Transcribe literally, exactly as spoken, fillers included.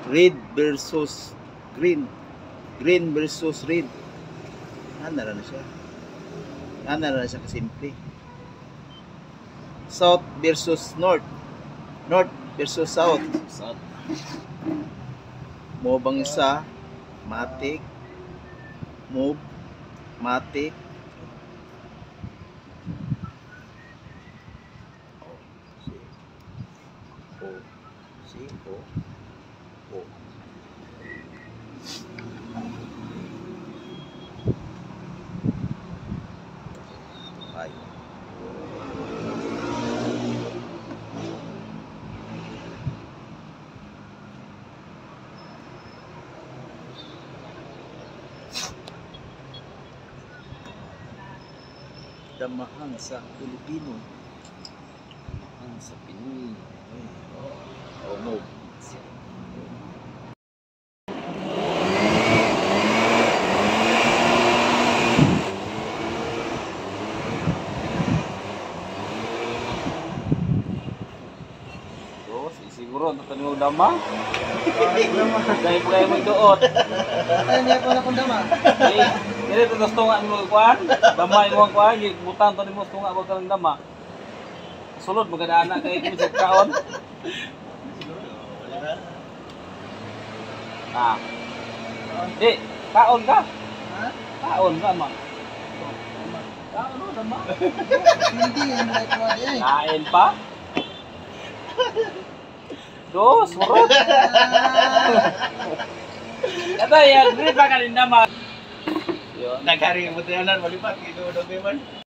Red versus green. Green versus red. Ano na siya? Ano na siya kasimple. South versus north. North versus south. South. Mo bang isa? Matic. Move. Matic. O. Si. O. O. Ay. Damahan sa Pilipino. Ang sa Pinoy. O move. So, siguro ang tatanong dama. Dahil po kayo magduot. Ay, niya po na kung dama. Eh, dili to gusto nga mo kuan. Dama imo ang kuan, butang to nimo gusto nga wag kang dama. Sulod maganda anak kay kung sa kaon. Ah. Eh, kaon ka? Ha? Kaon ka ma. Kaon no dama. Hindi, yung like mo di ay. Kain pa? Dos, surot. Kata ya, dili pa ka rin dama. Yo, Nagari mo tayo na malipat. Ito, man.